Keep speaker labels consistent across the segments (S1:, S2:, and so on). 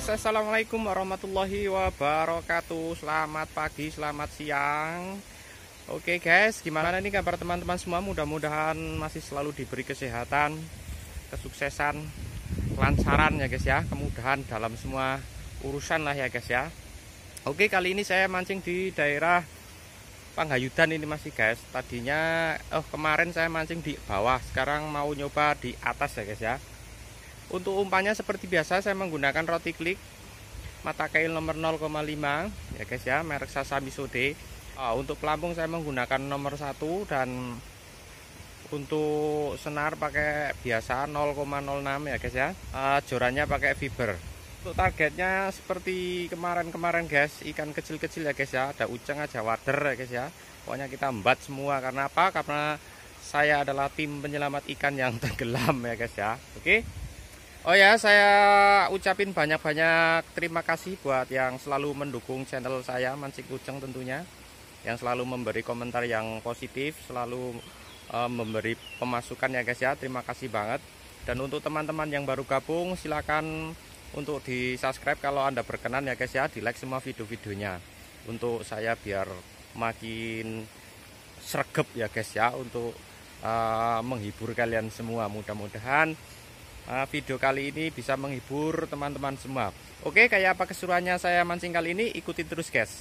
S1: guys, assalamualaikum warahmatullahi wabarakatuh. Selamat pagi, selamat siang. Oke guys, gimana nih kabar teman-teman semua? Mudah-mudahan masih selalu diberi kesehatan, kesuksesan, kelancaran ya guys ya. Kemudahan dalam semua urusan lah ya guys ya. Oke, kali ini saya mancing di daerah Panghayudan ini masih guys. Tadinya kemarin saya mancing di bawah, sekarang mau nyoba di atas ya guys ya. Untuk umpannya seperti biasa saya menggunakan roti klik mata kail nomor 0,5 ya guys ya, merek Sasami Sode. Untuk pelampung saya menggunakan nomor 1 dan untuk senar pakai biasa 0,06 ya guys ya. Jorannya pakai fiber. Untuk targetnya seperti kemarin-kemarin guys, ikan kecil-kecil ya guys ya, ada uceng aja wader ya guys ya. Pokoknya kita embat semua. Karena apa? Karena saya adalah tim penyelamat ikan yang tenggelam ya guys ya. Oke. Oh ya, saya ucapin banyak-banyak terima kasih buat yang selalu mendukung channel saya Mancing Ujeng tentunya, yang selalu memberi komentar yang positif, selalu memberi pemasukan ya guys ya. Terima kasih banget. Dan untuk teman-teman yang baru gabung, silakan untuk di subscribe kalau Anda berkenan ya guys ya, di like semua video-videonya untuk saya biar makin sregep ya guys ya, untuk menghibur kalian semua. Mudah-mudahan video kali ini bisa menghibur teman-teman semua. Oke, kayak apa keseruannya saya mancing kali ini, ikutin terus guys.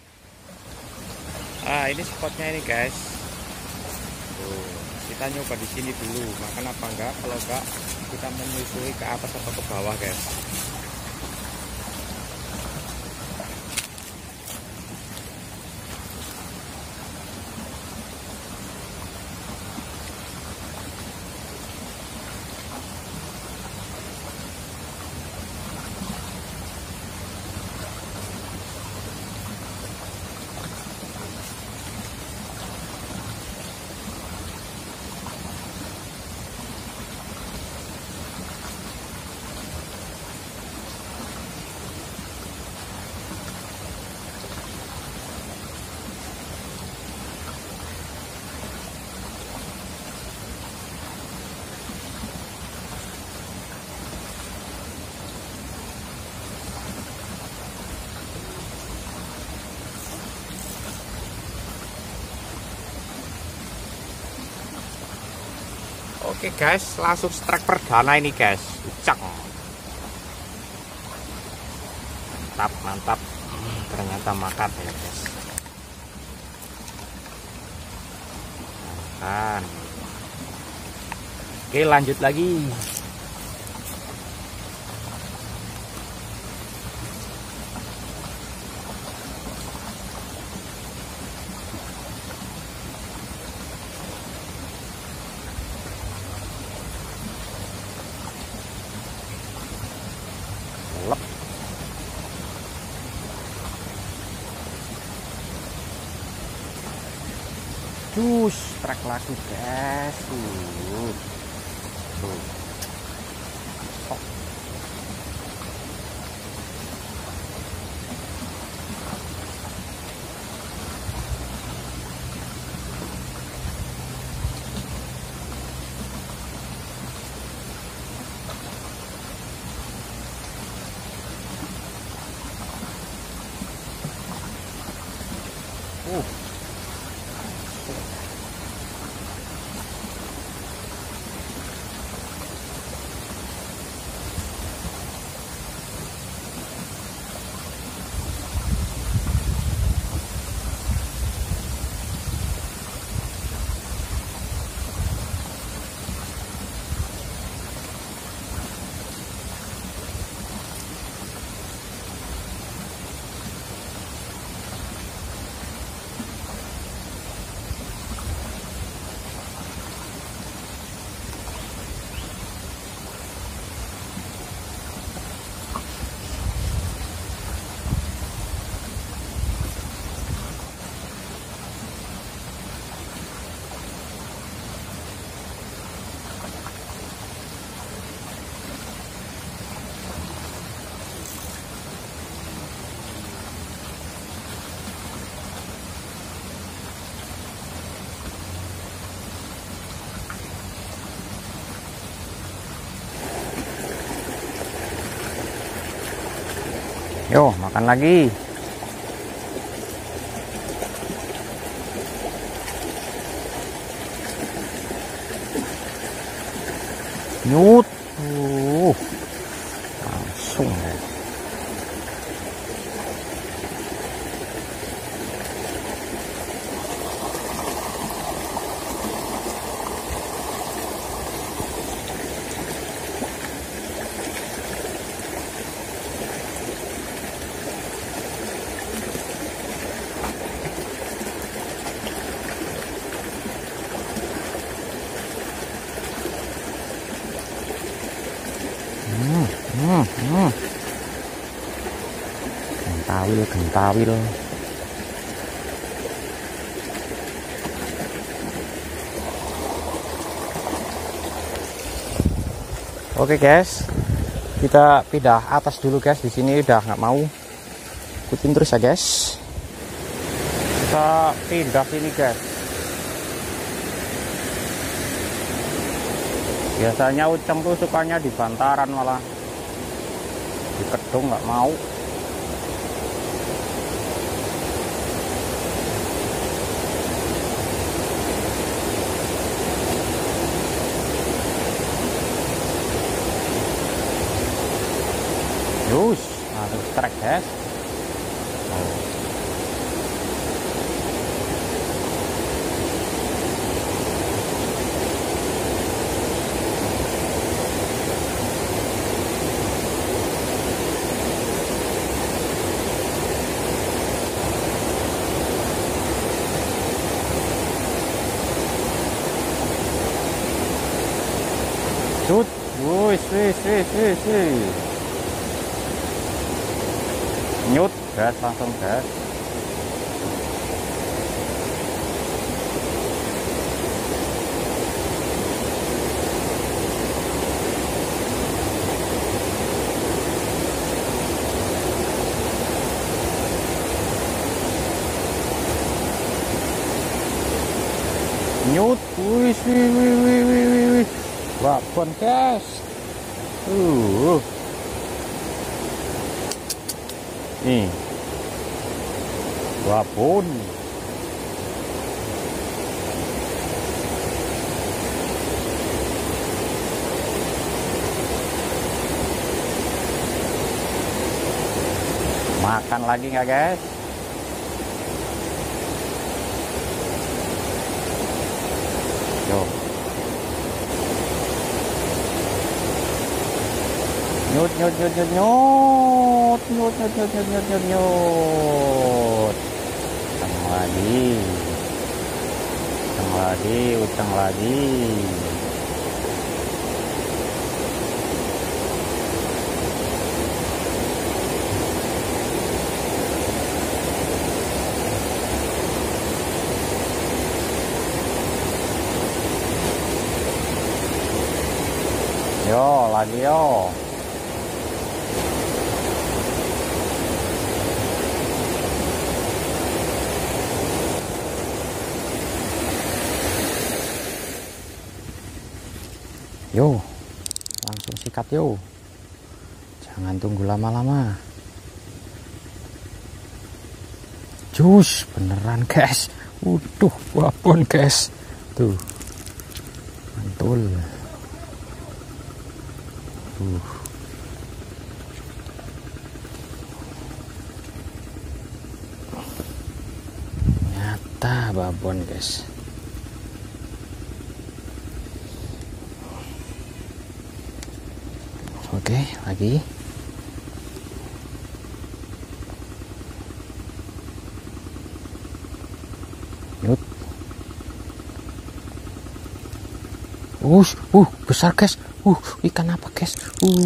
S1: Ini spotnya ini guys. Tuh, kita nyoba di sini dulu, makan apa enggak. Kalau enggak, kita menyusui ke atas atau ke bawah guys. Oke guys, langsung strike perdana ini guys, ucak. Mantap, mantap. Ternyata makan ya guys. Makan. Oke, lanjut lagi. Strike lagi guys. Tuh. Yo, makan lagi. Nyut. Langsung ya. Gentawil. Oke guys, kita pindah atas dulu guys. Di sini udah nggak mau, ikutin terus ya guys. Kita pindah sini guys. Biasanya Uceng tuh sukanya di bantaran, malah di kedung nggak mau. Yus, langsung strike guys. Shoot, wis. Nyut gas, langsung gas. Nyut, wis. Babon guys. Nih, babon. Makan lagi nggak guys? Yo. Nyut. Utang lagi. Yo, lagi yo. Yo, langsung sikat yo. Jangan tunggu lama-lama. Jus, beneran guys. Udah, babon guys. Tuh. Mantul. Nyata babon guys. Oke, lagi. Nyut. Besar guys. Ikan apa guys?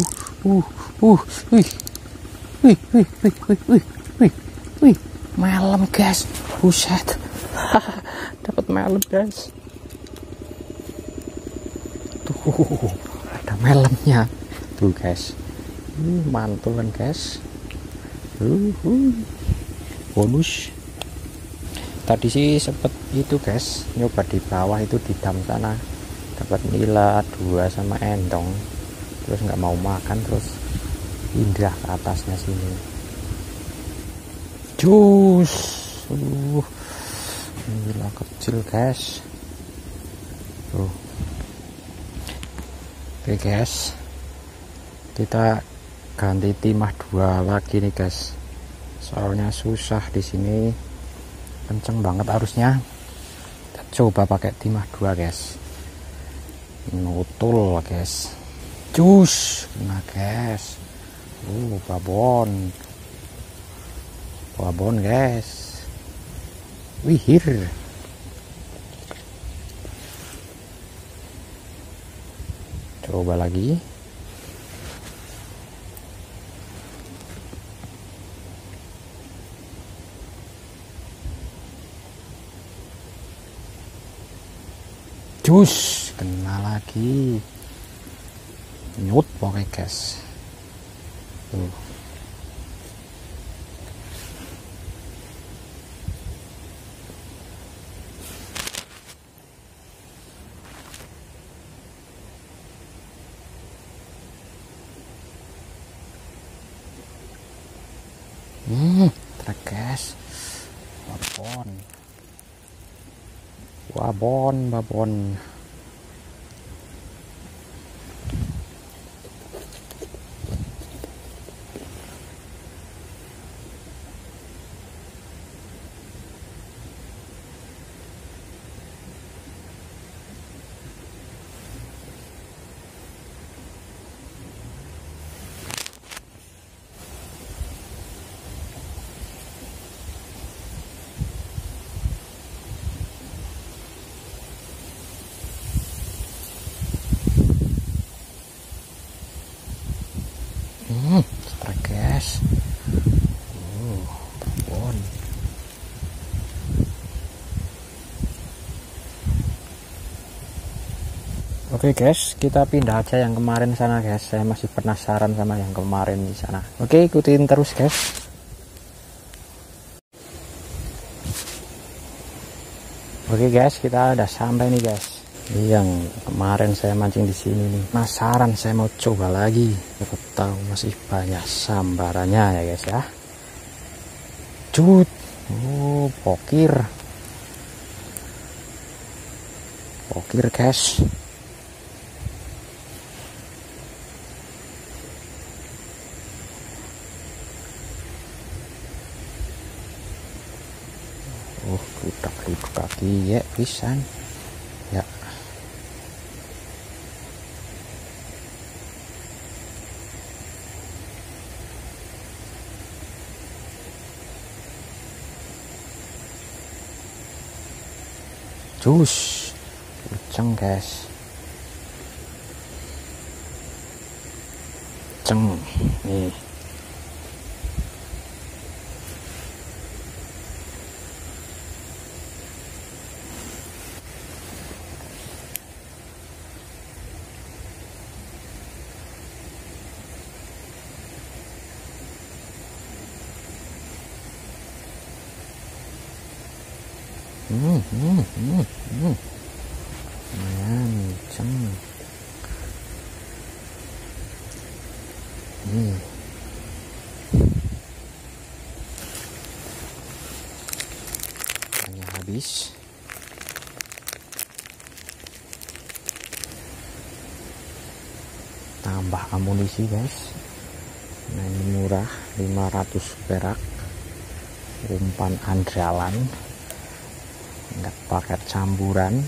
S1: Wih, melem guys. Buset. Dapat melem guys. Tuh, ada melemnya. Tuh guys, mantulan guys. Bonus. Tadi sih sempet itu guys, nyoba di bawah itu di dam sana, dapat nila 2 sama entong, terus nggak mau makan, terus pindah ke atasnya sini. Cus. Gila kecil guys. Tuh. Oke guys, kita ganti timah 2 lagi nih guys. Soalnya susah di sini, kenceng banget arusnya. Kita coba pakai timah 2 guys. Nutul guys. Cus, nah guys. Babon. Babon guys. Wihir. Coba lagi. Cus, kena lagi. Nyut pokoknya guys. Tuh. Trek guys. Babon. Babon. Strike guys. Babon. Oke guys, kita pindah aja yang kemarin sana guys. Saya masih penasaran sama yang kemarin di sana. Oke, ikutin terus guys. Oke guys, kita udah sampai nih guys. Yang kemarin saya mancing di sini nih. Penasaran, saya mau coba lagi. Siapa tahu masih banyak sambarannya ya guys ya. Cut. Pokir. Pokir guys. Ludak kaki ya pisan. Ya. Cus, kenceng guys. Kenceng nih. Kenceng. Hanya habis. Tambah amunisi guys. Nah, ini murah 500 perak. Umpan andalan. Enggak pakai camburan.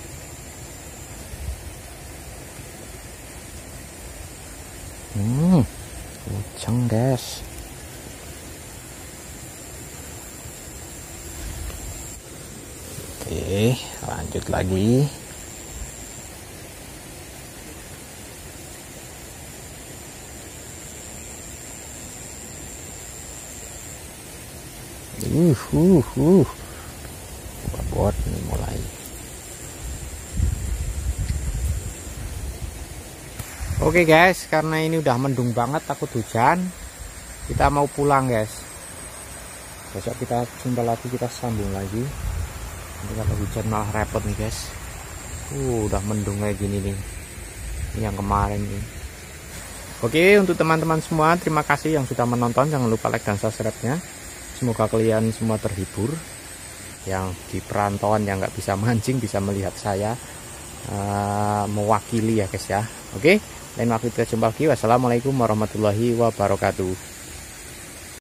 S1: Kenceng guys. Oke, lanjut lagi. Buat nih mulai. Oke guys, karena ini udah mendung banget, takut hujan, kita mau pulang guys. Besok kita jumpa lagi, kita sambung lagi. Nanti kalau hujan malah repot nih guys. Udah mendung kayak gini nih. Ini yang kemarin nih. Oke, untuk teman-teman semua, terima kasih yang sudah menonton. Jangan lupa like dan subscribe-nya.
S2: Semoga kalian semua terhibur, yang di perantauan yang nggak bisa mancing bisa melihat saya mewakili ya guys ya. Oke, lain waktu kita jumpa lagi. Wassalamualaikum warahmatullahi wabarakatuh.